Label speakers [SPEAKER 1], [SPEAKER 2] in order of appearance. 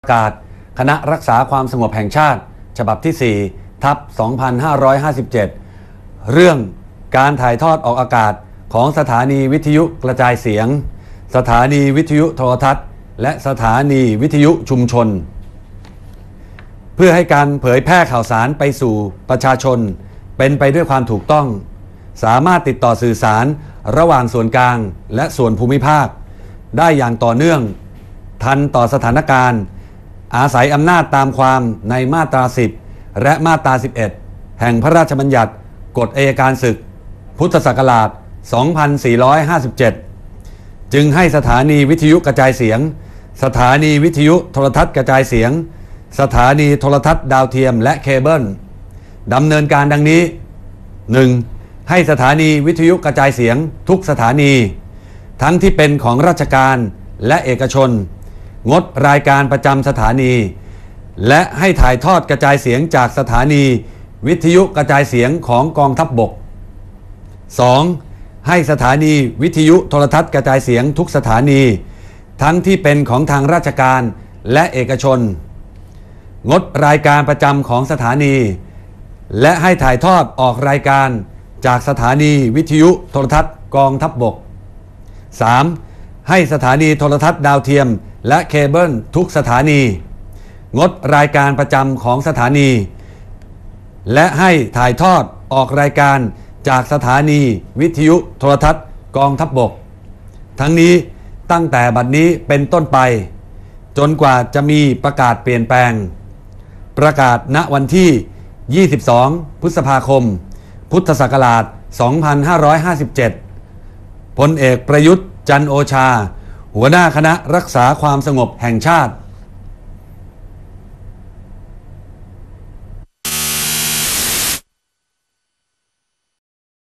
[SPEAKER 1] ากาศคณะรักษาความสงบแห่งชาติฉบับที่ 4/2557 เรื่องการถ่ายทอดออกอากาศของสถานีวิทยุกระจายเสียงสถานีวิทยุโทรทัศน์และสถานีวิทยุชุมชนเพื่อให้การเผยแพร่ข่าวสารไปสู่ประชาชนเป็นไปด้วยความถูกต้องสามารถติดต่อสื่อสารระหว่างส่วนกลางและส่วนภูมิภาคได้อย่างต่อเนื่องทันต่อสถานการณ์อาศัยอำนาจตามความในมาตรา 10 และมาตรา 11 แห่งพระราชบัญญัติกฎอัยการศึกพุทธศักราช 2457 จึงให้สถานีวิทยุกระจายเสียงสถานีวิทยุโทรทัศน์กระจายเสียงสถานีโทรทัศน์ดาวเทียมและเคเบิลดำเนินการดังนี้ 1. ให้สถานีวิทยุกระจายเสียงทุกสถานีทั้งที่เป็นของราชการและเอกชนงดรายการประจำสถานีและให้ถ่ายทอดกระจายเสียงจากสถานีวิทยุกระจายเสียงของกองทัพบก 2. ให้สถานีวิทยุโทรทัศน์กระจายเสียงทุกสถานีทั้งที่เป็นของทางราชการและเอกชนงดรายการประจำของสถานีและให้ถ่ายทอดออกรายการจากสถานีวิทยุโทรทัศน์กองทัพบก 3. ให้สถานีโทรทัศน์ดาวเทียมและเคเบิลทุกสถานีงดรายการประจำของสถานีและให้ถ่ายทอดออกรายการจากสถานีวิทยุโทรทัศน์กองทัพบกทั้งนี้ตั้งแต่บัดนี้เป็นต้นไปจนกว่าจะมีประกาศเปลี่ยนแปลงประกาศณวันที่ 22 พฤษภาคม พุทธศักราช 2557 พลเอกประยุทธ์ จันทร์โอชาหัวหน้าคณะรักษาความสงบแห่งชาติ